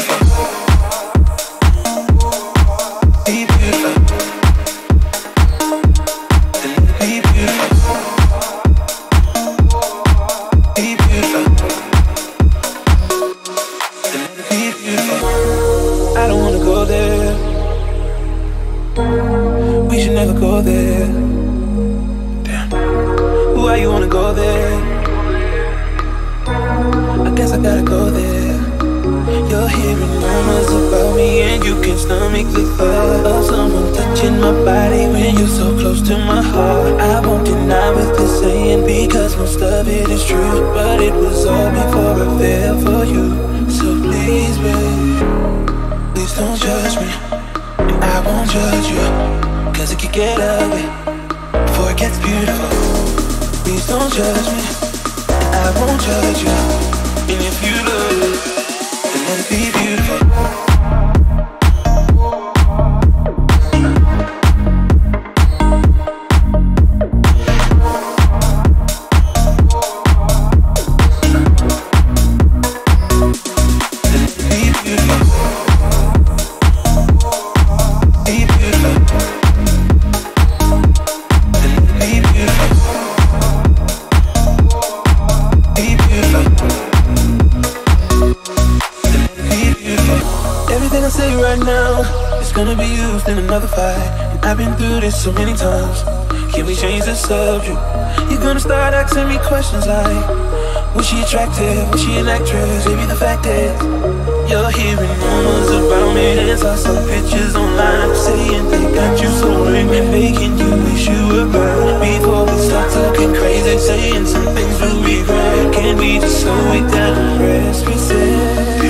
So many times, can we change the subject? You're gonna start asking me questions like, was she attractive? Was she an actress? Maybe the fact is, you're hearing rumors about me. And saw some pictures online saying they got you so ring, making you wish you were around. Before we start talking crazy, saying some things we'll regret. Can we just slow it down and rest? We said,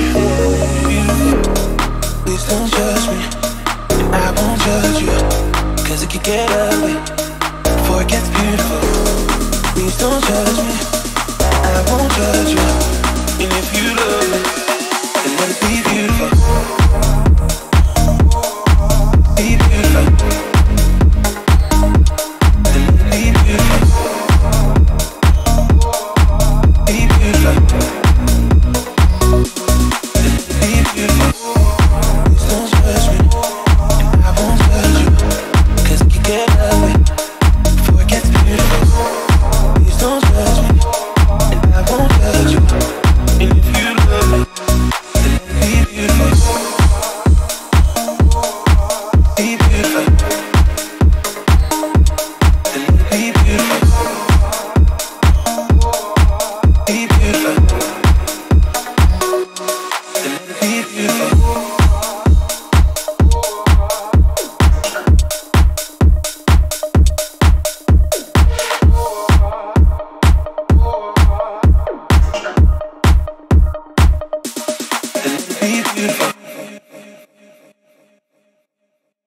please don't judge me, and I won't judge you. Cause it could get ugly before it gets beautiful. Please don't judge me, I won't judge you. And if you love it, then let it be beautiful. Be beautiful. Then let it be beautiful. Be beautiful. Then let it be beautiful.